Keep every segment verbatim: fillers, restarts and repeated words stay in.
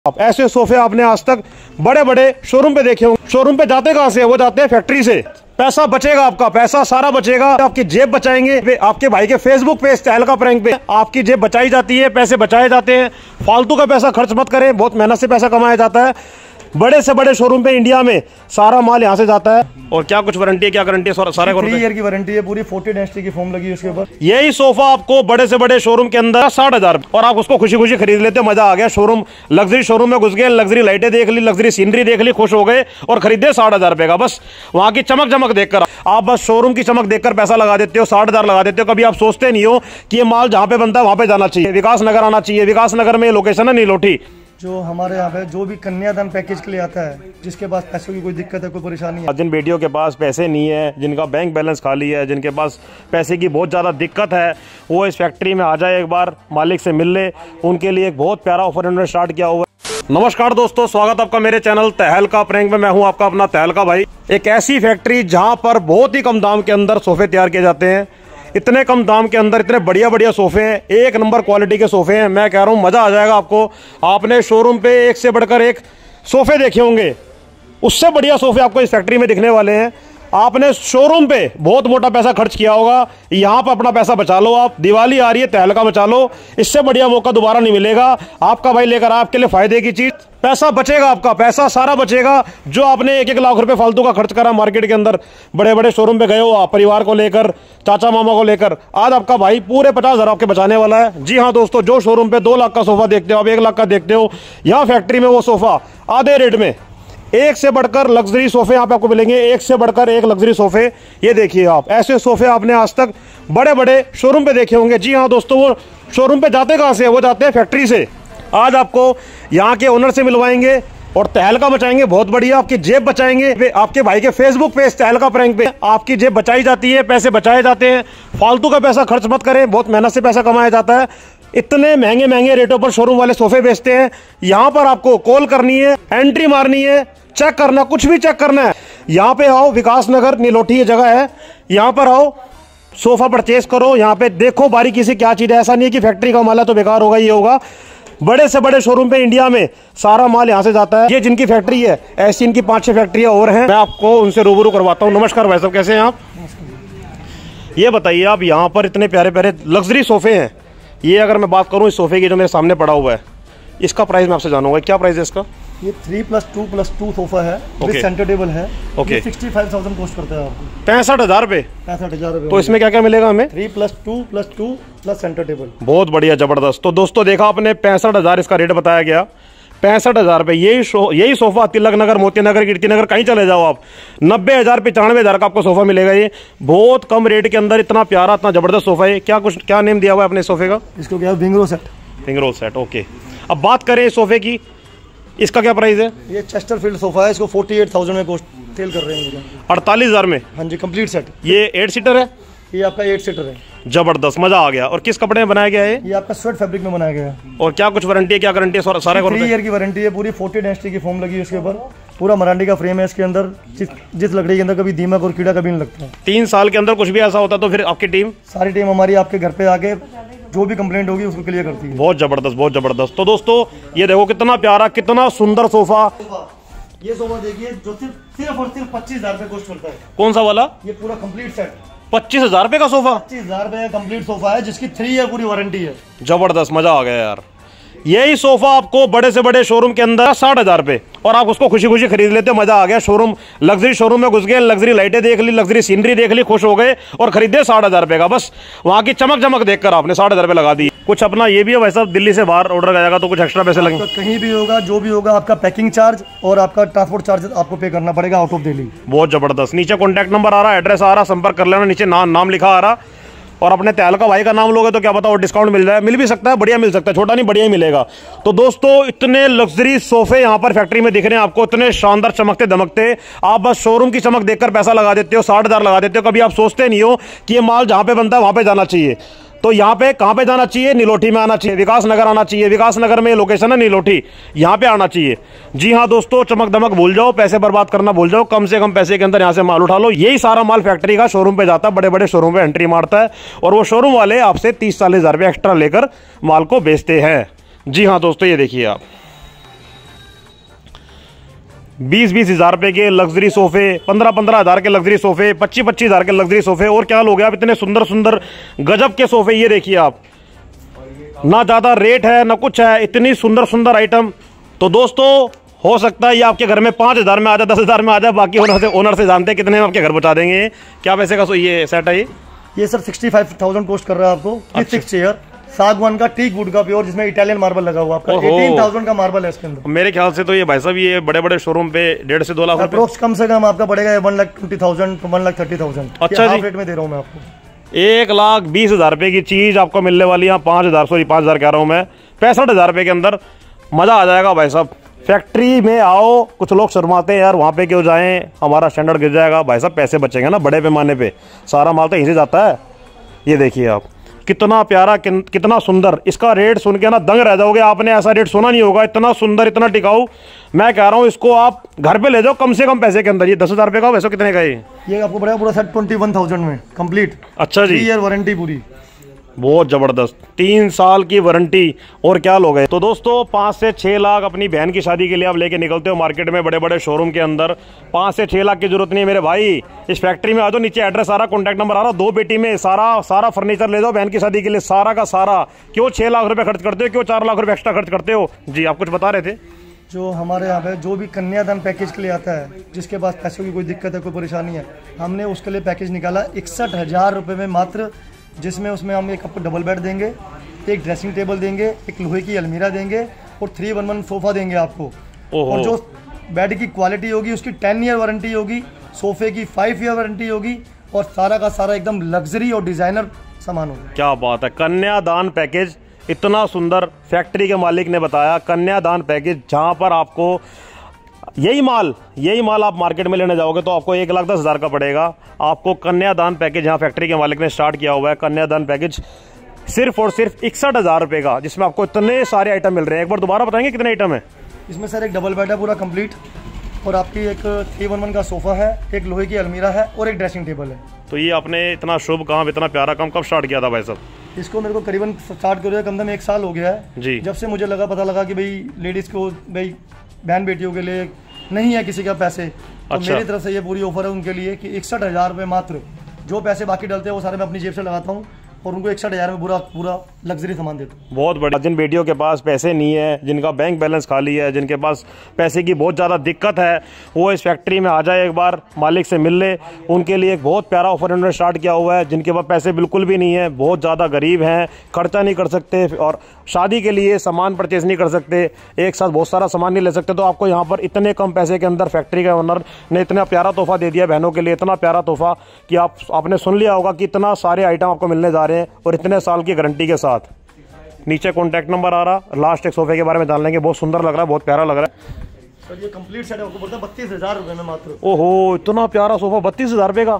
आप ऐसे सोफे आपने आज तक बड़े बड़े शोरूम पे देखे होंगे। शोरूम पे जाते कहां से? वो जाते हैं फैक्ट्री से। पैसा बचेगा, आपका पैसा सारा बचेगा, आपकी जेब बचाएंगे। आपके भाई के फेसबुक पे स्टाइल का प्रैंक पे आपकी जेब बचाई जाती है, पैसे बचाए जाते हैं। फालतू का पैसा खर्च मत करें, बहुत मेहनत से पैसा कमाया जाता है। बड़े से बड़े शोरूम पे इंडिया में सारा माल यहाँ से जाता है। और क्या कुछ वारंटी है, क्या गारंटी है? सारे थ्री ईयर की वारंटी है, पूरी फोर्टी डेंसिटी की फोम लगी है उसके ऊपर। यही सोफा आपको बड़े से बड़े शोरूम के अंदर साठ हजार और आप उसको खुशी खुशी खरीद लेते हो। मजा आ गया, शोरूम लग्जरी शोरूम में घुस गए, लग्जरी लाइटें देख ली, लग्जरी सीनरी देख ली, खुश हो गए और खरीदे साठ हजार रुपए का। बस वहां की चमक चमक देखकर आप बस शोरूम की चमक देखकर पैसा लगा देते हो, साठ हजार लगा देते हो। कभी आप सोचते नहीं हो कि ये माल जहां पे बनता है वहां पे जाना चाहिए, विकास नगर आना चाहिए। विकास नगर में लोकेशन है नीलोठी। जो हमारे यहाँ पे जो भी कन्यादान पैकेज के लिए आता है, जिसके पास पैसों की कोई दिक्कत है, कोई परेशानी है, जिन बेटियों के पास पैसे नहीं है, जिनका बैंक बैलेंस खाली है, जिनके पास पैसे की बहुत ज़्यादा दिक्कत है, वो इस फैक्ट्री में आ जाए, एक बार मालिक से मिल ले। उनके लिए एक बहुत प्यारा ऑफर इन्होंने स्टार्ट किया हुआ है। नमस्कार दोस्तों, स्वागत आपका मेरे चैनल तहलका प्रैंक में। मैं हूं आपका अपना तहलका भाई। एक ऐसी फैक्ट्री जहां पर बहुत ही कम दाम के अंदर सोफे तैयार किए जाते हैं। इतने कम दाम के अंदर इतने बढ़िया बढ़िया सोफे हैं, एक नंबर क्वालिटी के सोफे हैं। मैं कह रहा हूं मजा आ जाएगा आपको। आपने शोरूम पे एक से बढ़कर एक सोफे देखे होंगे, उससे बढ़िया सोफे आपको इस फैक्ट्री में दिखने वाले हैं। आपने शोरूम पे बहुत मोटा पैसा खर्च किया होगा, यहाँ पर अपना पैसा बचा लो। आप दिवाली आ रही है, तहलका बचा लो, इससे बढ़िया मौका दोबारा नहीं मिलेगा। आपका भाई लेकर आपके लिए फायदे की चीज, पैसा बचेगा, आपका पैसा सारा बचेगा। जो आपने एक एक लाख रुपए फालतू का खर्च करा मार्केट के अंदर, बड़े बड़े शोरूम पे गए हो आप परिवार को लेकर, चाचा मामा को लेकर, आज आपका भाई पूरे पचास हजार आपके बचाने वाला है। जी हाँ दोस्तों, जो शोरूम पे दो लाख का सोफा देखते हो आप एक लाख का देखते हो, यहाँ फैक्ट्री में वो सोफा आधे रेट में, एक से बढ़कर लग्जरी सोफे यहाँ पे आपको मिलेंगे, एक से बढ़कर एक लग्जरी सोफे। ये देखिए आप, ऐसे सोफे आपने आज तक बड़े बड़े शोरूम पे देखे होंगे। जी हाँ दोस्तों, वो शोरूम पे जाते कहाँ से? वो जाते हैं फैक्ट्री से। आज आपको यहाँ के ओनर से मिलवाएंगे और तहलका बचाएंगे, बहुत बढ़िया। आपकी जेब बचाएंगे। आपके भाई के फेसबुक पे तहलका प्रैंक पे आपकी जेब बचाई जाती है, पैसे बचाए जाते हैं। फालतू का पैसा खर्च मत करें, बहुत मेहनत से पैसा कमाया जाता है। इतने महंगे महंगे रेटों पर शोरूम वाले सोफे बेचते हैं। यहाँ पर आपको कॉल करनी है, एंट्री मारनी है, चेक करना, कुछ भी चेक करना है, यहाँ पे आओ। विकास नगर नीलोठी ये जगह है, यहाँ पर आओ, सोफा परचेज करो। यहाँ पे देखो बारीकी से क्या चीज है। ऐसा नहीं है कि फैक्ट्री का माल है तो बेकार होगा, ये होगा। बड़े से बड़े शोरूम पे इंडिया में सारा माल यहाँ से जाता है। ये जिनकी फैक्ट्री है, ऐसी इनकी पांच छह फैक्ट्रियां और हैं। मैं आपको उनसे रूबरू करवाता हूँ। नमस्कार भाई साहब, कैसे हैं आप? ये बताइए, आप यहाँ पर इतने प्यारे प्यारे लग्जरी सोफे हैं। ये अगर मैं बात करूँ इस सोफे की जो मेरे सामने पड़ा हुआ है, इसका प्राइस मैं आपसे जानूंगा, क्या प्राइस है इसका? ये three plus two plus two sofa है, okay. सेंटर टेबल है। Okay, sixty five thousand cost करता है आपको, पैंसठ हजार रुपए। पैंसठ हजार रुपए। तो इसमें क्या क्या मिलेगा हमें? Three plus two plus two plus centre table. बहुत बढ़िया, जबरदस्त। तो दोस्तों देखा आपने, पैंसठ हजार इसका रेट बताया गया, पैंसठ हजार रुपए। यही शो यही सोफा तिलक नगर, मोती नगर, कीर्ति नगर, कहीं चले जाओ आप, नब्बे हजार पचानवे हजार का आपको सोफा मिलेगा। ये बहुत कम रेट के अंदर इतना प्यारा, इतना जबरदस्त सोफा है। क्या कुछ क्या नेम दिया हुआ है अपने सोफे का? इसको क्या, विंगरो सेट। विंगरो सेट, ओके। अब बात करें इस सोफे की, इसका क्या प्राइस है? ये चेस्टरफील्ड सोफा है, इसको फोर्टी एट थाउजेंड में कॉस्ट सेल कर रहे हैं, अड़तालीस हजार में। हाँ जी, कंप्लीट सेट। ये एट सीटर है? ये आपका एट सीटर है। जबरदस्त, मजा आ गया। और किस कपड़े में बनाया गया है? ये आपका स्वेट फैब्रिक में बनाया गया है। और क्या कुछ वारंटी है, क्या गारंटी है? सारे थ्री ईयर की वारंटी है, पूरी फोर्टी डेंसिटी की फोम लगी है उसके ऊपर। पूरा मरांडी का फ्रेम है इसके अंदर, जिस जिस लकड़ी के अंदर कभी दीमक और कीड़ा कभी नहीं लगता है। तीन साल के अंदर कुछ भी ऐसा होता तो फिर आपकी टीम, सारी टीम हमारी आपके घर पे आके जो भी कंप्लेंट होगी उसको क्लियर करती है। बहुत जबरदस्त, बहुत जबरदस्त। तो दोस्तों ये देखो कितना प्यारा, कितना सुंदर सोफा। ये सोफा देखिए, जो सिर्फ सिर्फ और सिर्फ पच्चीस हजार रुपए कॉस्ट करता है। कौन सा वाला? ये पूरा कंप्लीट सेट पच्चीस हजार रुपए का सोफा। पच्चीस हजार रुपए का कंप्लीट सोफा है, जिसकी थ्री ईयर पूरी वारंटी है। जबरदस्त, मजा आ गया यार। यही सोफा आपको बड़े से बड़े शोरूम के अंदर साठ हजार रुपए और आप उसको खुशी खुशी खरीद लेते हो। मजा आ गया। शोरूम लग्जरी शोरूम में घुस गए, लग्जरी लाइटें देख ली, लग्जरी सीनरी देख ली, खुश हो गए और खरीदे साठ हजार रुपए का। बस वहां की चमक चमक देखकर आपने साठ हजार रुपए लगा दी। कुछ अपना ये भी है वैसा, दिल्ली से बाहर ऑर्डर जाएगा तो कुछ एक्स्ट्रा पैसे लगेंगे? कहीं भी होगा, जो भी होगा, आपका पैकिंग चार्ज और आपका ट्रांसपोर्ट चार्ज आपको पे करना पड़ेगा आउट ऑफ दिल्ली। बहुत जबरदस्त। नीचे कॉन्टैक्ट नंबर आ रहा है, एड्रेस आ रहा, संपर्क कर लेना। नीचे नाम नाम लिखा आ रहा, और अपने तहलका भाई का नाम लोगे तो क्या पता और डिस्काउंट मिल जाए। मिल भी सकता है, बढ़िया मिल सकता है, छोटा नहीं बढ़िया ही मिलेगा। तो दोस्तों इतने लग्जरी सोफे यहाँ पर फैक्ट्री में दिख रहे हैं आपको, इतने शानदार चमकते दमकते। आप बस शोरूम की चमक देखकर पैसा लगा देते हो, साठ हजार लगा देते हो। कभी आप सोचते नहीं हो कि ये माल जहां पे बनता है वहां पे जाना चाहिए। तो यहाँ पे कहाँ पे जाना चाहिए? नीलोठी में आना चाहिए, विकास नगर आना चाहिए। विकास नगर में लोकेशन है नीलोठी, यहाँ पे आना चाहिए। जी हाँ दोस्तों, चमक दमक भूल जाओ, पैसे बर्बाद करना भूल जाओ, कम से कम पैसे के अंदर यहाँ से माल उठा लो। यही सारा माल फैक्ट्री का शोरूम पे जाता है, बड़े बड़े शोरूम पे एंट्री मारता है और वो शोरूम वाले आपसे तीस चालीस हजार रुपये एक्स्ट्रा लेकर माल को बेचते हैं। जी हाँ दोस्तों, ये देखिए आप, बीस बीस हजार रुपए के लग्जरी सोफे, पंद्रह पंद्रह हजार के लग्जरी सोफे, पच्चीस पच्चीस हजार के लग्जरी सोफे। और क्या लोगे आप, इतने सुंदर सुंदर गजब के सोफे। ये देखिए आप, ना ज्यादा रेट है ना कुछ है, इतनी सुंदर सुंदर आइटम। तो दोस्तों हो सकता है ये आपके घर में पाँच हजार में आ जाए, दस हजार में आ जाए, बाकी ओनर से ओनर से जानते हैं कितने में आपके घर पहुंचा देंगे। क्या पैसे का सो ये सेट है? ये ये sir sixty five thousand cost कर रहा है आपको। अच्छा। सिक्स चेयर सागवान का टीक वुड का प्योर, जिसमें इटालियन मार्बल लगा हुआ आपका। एटीन थाउजेंड का मार्बल है इसके अंदर। मेरे ख्याल से तो ये भाई साहब ये बड़े बड़े शोरूम पे डेढ़ से दो लाख अप्रोक्स कम से कम आपका पड़ेगा one lakh twenty thousand one lakh thirty thousand. अच्छा जी, रेट में दे रहा हूँ मैं आपको। एक लाख बीस हजार रुपए की चीज आपको मिलने वाली है। पांच हजार सॉरी पांच हजार कह रहा हूँ मैं, पैंसठ हजार रुपए के अंदर मजा आ जाएगा भाई साहब। फैक्ट्री में आओ, कुछ लोग शर्माते हैं यार वहाँ पे क्यों जाएं, हमारा स्टैंडर्ड गिर जाएगा। भाई साहब पैसे बचेंगे ना बड़े पैमाने पे, सारा माल तो यहीं से जाता है। ये देखिए आप, कितना प्यारा कि, कितना सुंदर। इसका रेट सुन के ना दंग रह जाओगे, आपने ऐसा रेट सुना नहीं होगा। इतना सुंदर, इतना टिकाऊ। मैं कह रहा हूँ इसको आप घर पे ले जाओ कम से कम पैसे के अंदर। ये दस हजार रुपये का, वैसे कितने का? ये ये आपको पड़ेगा पूरा सेट ट्वेंटी वन थाउजेंड में कंप्लीट। अच्छा जी, ईयर वारंटी पूरी, बहुत जबरदस्त, तीन साल की वारंटी। और क्या लोग हैं। तो दोस्तों पाँच से छः लाख अपनी बहन की शादी के लिए आप लेके निकलते हो मार्केट में, बड़े बड़े शोरूम के अंदर। पाँच से छः लाख की जरूरत नहीं है मेरे भाई। इस फैक्ट्री में आ जाओ, नीचे एड्रेस आ रहा, कॉन्टैक्ट नंबर आ रहा, दो पेटी में सारा सारा फर्नीचर ले जाओ बहन की शादी के लिए, सारा का सारा। क्यों छः लाख रुपये खर्च करते हो, क्यों चार लाख रुपये एक्स्ट्रा खर्च करते हो? जी आप कुछ बता रहे थे। जो हमारे यहाँ पे जो भी कन्यादान पैकेज के लिए आता है, जिसके पास पैसों की कोई दिक्कत है, कोई परेशानी है, हमने उसके लिए पैकेज निकाला इकसठ हजार रुपये में मात्र, जिसमें उसमें हम एक आपको डबल बेड देंगे, एक ड्रेसिंग टेबल देंगे, एक लोहे की अलमीरा देंगे और थ्री वन वन सोफा देंगे आपको। और जो बेड की क्वालिटी होगी उसकी टेन ईयर वारंटी होगी, सोफे की फाइव ईयर वारंटी होगी और सारा का सारा एकदम लग्जरी और डिजाइनर सामान होगा। क्या बात है, कन्यादान पैकेज इतना सुंदर। फैक्ट्री के मालिक ने बताया कन्यादान पैकेज, जहां पर आपको यही माल यही माल आप मार्केट में लेने जाओगे तो आपको एक लाख दस हजार का पड़ेगा। आपको कन्यादान पैकेज यहाँ फैक्ट्री के मालिक ने स्टार्ट किया हुआ है। कन्यादान पैकेज सिर्फ और सिर्फ इकसठ हजार रुपए का, जिसमें आपको इतने सारे आइटम मिल रहे हैं। एक बार दोबारा बताएंगे कितने आइटम है इसमें? सर एक डबल बेड है पूरा कंप्लीट, और आपकी एक थ्री वन वन का सोफा है, एक लोहे की अलमीरा है और एक ड्रेसिंग टेबल है। तो ये आपने इतना शुभ काम, इतना प्यारा काम कब स्टार्ट किया था भाई साहब? इसको मेरे को करीबन स्टार्ट करो कम से कम एक साल हो गया है जी। जब से मुझे लगा, पता लगा कि भाई लेडीज को, भाई बहन बेटियों के लिए नहीं है किसी का पैसे, तो अच्छा। मेरी तरफ से ये पूरी ऑफर है उनके लिए कि इकसठ हजार रुपये मात्र। जो पैसे बाकी डलते हैं वो सारे मैं अपनी जेब से लगाता हूँ और उनको इकसठ हजार में पूरा पूरा लग्जरी सामान देता हूँ। बहुत बढ़िया। जिन बेटियों के पास पैसे नहीं है, जिनका बैंक बैलेंस खाली है, जिनके पास पैसे की बहुत ज़्यादा दिक्कत है, वो इस फैक्ट्री में आ जाए, एक बार मालिक से मिल ले। उनके लिए एक बहुत प्यारा ऑफर उन्होंने स्टार्ट किया हुआ है। जिनके पास पैसे बिल्कुल भी नहीं है, बहुत ज़्यादा गरीब हैं, खर्चा नहीं कर सकते और शादी के लिए सामान परचेज नहीं कर सकते, एक साथ बहुत सारा सामान नहीं ले सकते, तो आपको यहाँ पर इतने कम पैसे के अंदर फैक्ट्री के ओनर ने इतना प्यारा तोहफा दे दिया बहनों के लिए। इतना प्यारा तोहफा कि आप आपने सुन लिया होगा कि इतना सारे आइटम आपको मिलने जा रहे हैं और इतने साल की गारंटी के साथ। नीचे कॉन्टैक्ट नंबर आ रहा, लास्ट एक सोफे के बारे में जान लेंगे। बहुत सुंदर लग रहा है, बहुत प्यारा लग रहा है सर। ये कंप्लीट सेट आपको पड़ता है बत्तीस हजार रुपये में मात्र। ओहो, इतना प्यारा सोफा बत्तीस हजार रुपये का।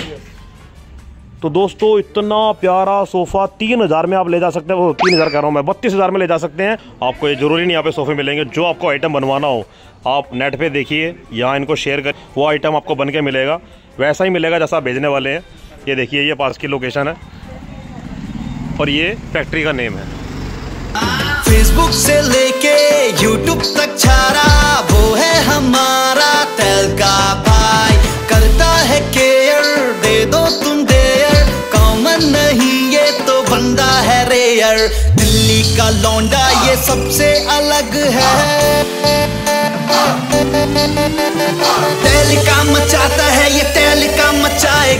तो दोस्तों इतना प्यारा सोफा तीन हजार में आप ले जा सकते हैं। वो तीन हजार कह रहा हूँ मैं, बत्तीस हजार में ले जा सकते हैं। आपको ये जरूरी नहीं यहाँ पे सोफे मिलेंगे, जो आपको आइटम बनवाना हो आप नेट पे देखिए, यहाँ इनको शेयर कर, वो आइटम आपको बन के मिलेगा, वैसा ही मिलेगा जैसा आप भेजने वाले हैं। ये देखिए, ये पास की लोकेशन है और ये फैक्ट्री का नेम है। फेसबुक से लेके यूट्यूब तक छारा, वो है हमारा तेल का भाई, करता है केयर, दे दो तुम देयर, कॉमन नहीं ये तो बंदा है रेयर। दिल्ली का लौंडा ये सबसे अलग है, तेल का मचाता है ये, तेल का मचाए